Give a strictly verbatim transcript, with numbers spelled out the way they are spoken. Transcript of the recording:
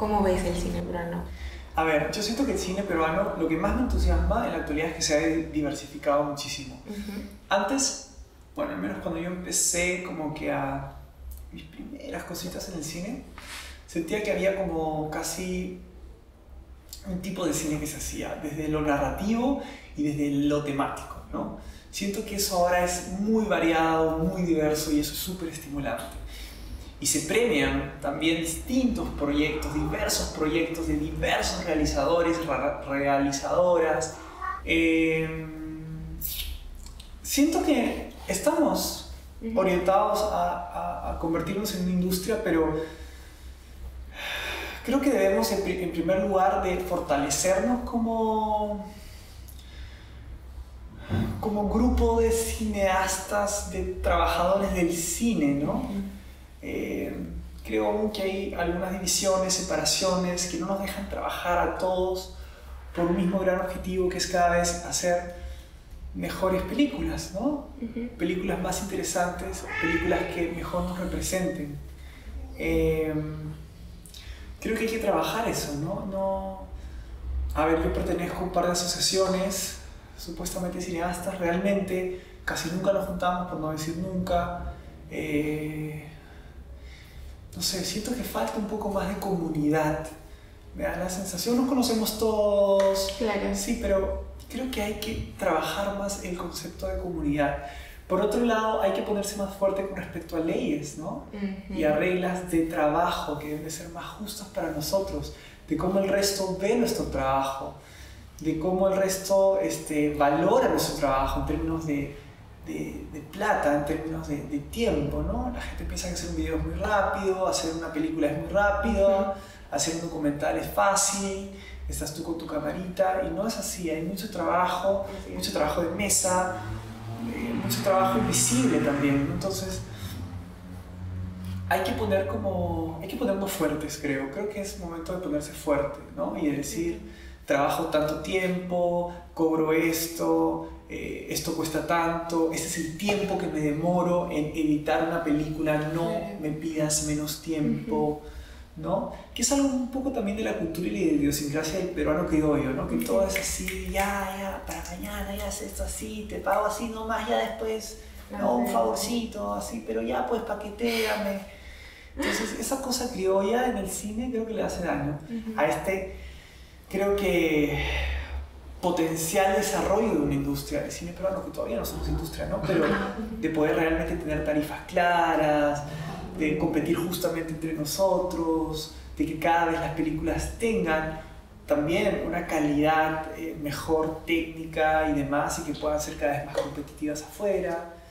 ¿Cómo ves el cine peruano? A ver, yo siento que el cine peruano, lo que más me entusiasma en la actualidad es que se ha diversificado muchísimo. Uh-huh. Antes, bueno, al menos cuando yo empecé como que a mis primeras cositas en el cine, sentía que había como casi un tipo de cine que se hacía, desde lo narrativo y desde lo temático, ¿no? Siento que eso ahora es muy variado, muy diverso y eso es súper estimulante. Y se premian también distintos proyectos, diversos proyectos de diversos realizadores, realizadoras. Eh, siento que estamos orientados a, a, a convertirnos en una industria, pero creo que debemos en, en primer lugar de fortalecernos como, como grupo de cineastas, de trabajadores del cine, ¿no? Eh, creo aún que hay algunas divisiones, separaciones que no nos dejan trabajar a todos por un mismo gran objetivo, que es cada vez hacer mejores películas, ¿no? Uh-huh. Películas más interesantes, películas que mejor nos representen. Eh, creo que hay que trabajar eso, ¿no? No, a ver, yo pertenezco a un par de asociaciones supuestamente cineastas, realmente casi nunca nos juntamos, por no decir nunca. Eh, no sé, siento que falta un poco más de comunidad. Me da la sensación, nos conocemos todos, claro. Sí, pero creo que hay que trabajar más el concepto de comunidad. Por otro lado, hay que ponerse más fuerte con respecto a leyes, ¿no? Uh-huh. Y a reglas de trabajo que deben de ser más justas para nosotros, de cómo el resto ve nuestro trabajo, de cómo el resto este, valora nuestro trabajo en términos de De, de plata, en términos de, de tiempo, ¿no? La gente piensa que hacer un video es muy rápido, hacer una película es muy rápido, uh-huh. hacer un documental es fácil, estás tú con tu camarita, y no es así, hay mucho trabajo, uh-huh. mucho trabajo de mesa, eh, mucho trabajo invisible también, ¿no? Entonces hay que poner como, hay que ponernos fuertes, creo, creo que es momento de ponerse fuerte, ¿no? Y de decir, trabajo tanto tiempo, cobro esto, eh, esto cuesta tanto, este es el tiempo que me demoro en editar una película, no me pidas menos tiempo, ¿no? Que es algo un poco también de la cultura y la idiosincrasia del peruano criollo, ¿no? Que todo es así, ya, ya, para mañana, ya haces esto así, te pago así nomás, ya después, no, un favorcito, así, pero ya pues paquetéame. Entonces esa cosa criolla en el cine creo que le hace daño uh-huh. a este, creo que potencial desarrollo de una industria del cine peruano, que todavía no somos industria, ¿no? Pero de poder realmente tener tarifas claras, de competir justamente entre nosotros, de que cada vez las películas tengan también una calidad eh, mejor técnica y demás, y que puedan ser cada vez más competitivas afuera.